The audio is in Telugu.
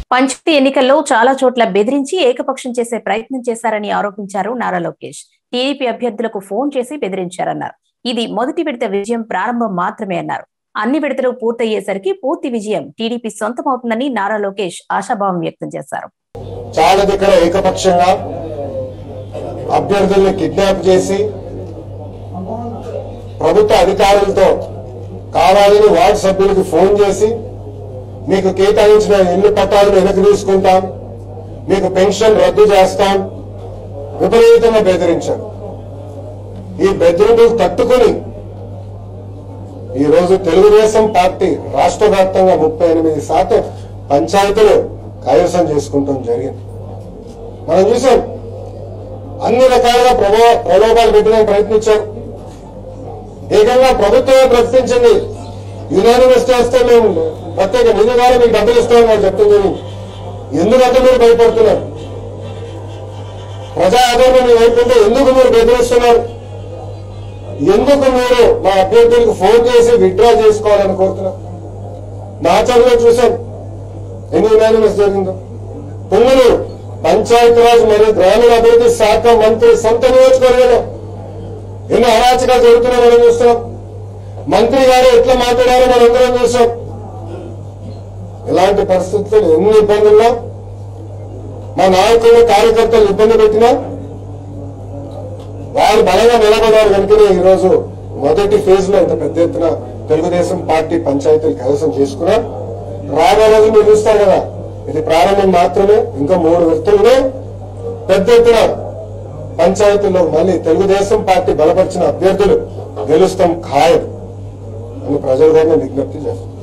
పంచాయతీ ఎన్నికల్లో చాలా చోట్ల బెదిరించి ఏకపక్షం చేసే ప్రయత్నం చేశారని ఆరోపించారు నారా లోకేష్. టీడీపీ అభ్యర్థులకు ఫోన్ చేసి బెదిరించారన్నారు. ఇది మొదటి విడత విజయం ప్రారంభం మాత్రమే అన్నారు. అన్ని విడతలు పూర్తయ్యేసరికి పూర్తి విజయం టీడీపీ సొంతమవుతుందని నారా లోకేష్ ఆశాభావం వ్యక్తం చేశారు. చాలా దగ్గర ఏకపక్షంగా అభ్యర్థుల్ని కిడ్నాప్ చేసి ప్రభుత్వ అధికారులతో కావాలని వార్డు సభ్యులకు ఫోన్ చేసి మీకు కేటాయించిన ఇల్లు పట్టాలను వెనక్కి తీసుకుంటాం, మీకు పెన్షన్ రద్దు చేస్తాం, విపరీతంగా బెదిరించారు. ఈ బెదిరింపులు తట్టుకుని ఈరోజు తెలుగుదేశం పార్టీ రాష్ట్ర వ్యాప్తంగా 38% పంచాయతీలు కైవసం చేసుకుంటాం జరిగింది. మనం చూసాం, అన్ని రకాలుగా ప్రలోభాలు పెట్టడానికి ప్రయత్నించారు. ఏకంగా ప్రభుత్వమే ప్రకటించింది, యునానిమస్ చేస్తే మేము ప్రత్యేక నిధి ద్వారా మీకు డబ్బులు ఇస్తామని వాళ్ళు చెప్తుంది. ఎందుకంటే మీరు భయపడుతున్నారు? ప్రజా ఆదరణ మీ వైపు ఉంటే ఎందుకు మీరు బెదిరిస్తున్నారు? ఎందుకు మీరు మా అభ్యర్థులకు ఫోన్ చేసి విత్డ్రా చేసుకోవాలని కోరుతున్నారు? నాచర్లో చూసాం ఎన్ని యునానిమస్ జరిగిందో. పుంగనూరు పంచాయతీరాజ్ మరియు గ్రామీణాభివృద్ధి శాఖ మంత్రి సొంత నియోజకవర్గంలో ఎన్నో అరాచకాలు జరుగుతున్నాయో మనం చూస్తున్నాం. మంత్రి గారు ఎట్లా మాట్లాడారో మనం అందరం చూసాం. ఇలాంటి పరిస్థితులు ఎన్ని ఇబ్బందున్నా, మా నాయకులు కార్యకర్తలు ఇబ్బంది పెట్టినా వారు బలంగా నిలబడ్డారు కనుకనే ఈరోజు మొదటి ఫేజ్ లో ఇంత పెద్ద ఎత్తున తెలుగుదేశం పార్టీ పంచాయతీలు కైవసం చేసుకున్నా. రాబోయే రోజు మీరు చూస్తారు కదా, ఇది ప్రారంభం మాత్రమే. ఇంకా 3 విడతల్లో పెద్ద ఎత్తున పంచాయతీల్లో మళ్ళీ తెలుగుదేశం పార్టీ బలపరిచిన అభ్యర్థులు గెలుస్తాం ఖాయం అని ప్రజలుగా విజ్ఞప్తి చేస్తాం.